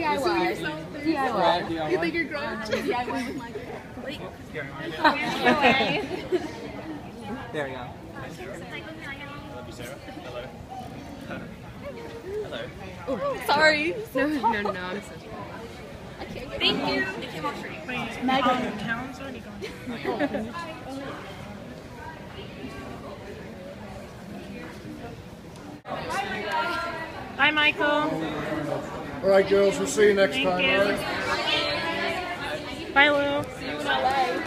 DIY. DIY. You think you're growing? DIY with my Wait. There we go. Love you, Sarah. Hello. Hello. Sorry. No, I'm so Thank you. Wait, Megan. Callan's already gone. Bye, Michael. All right, girls. We'll see you next Thank time. you. All right? Bye, Lou. See you in LA.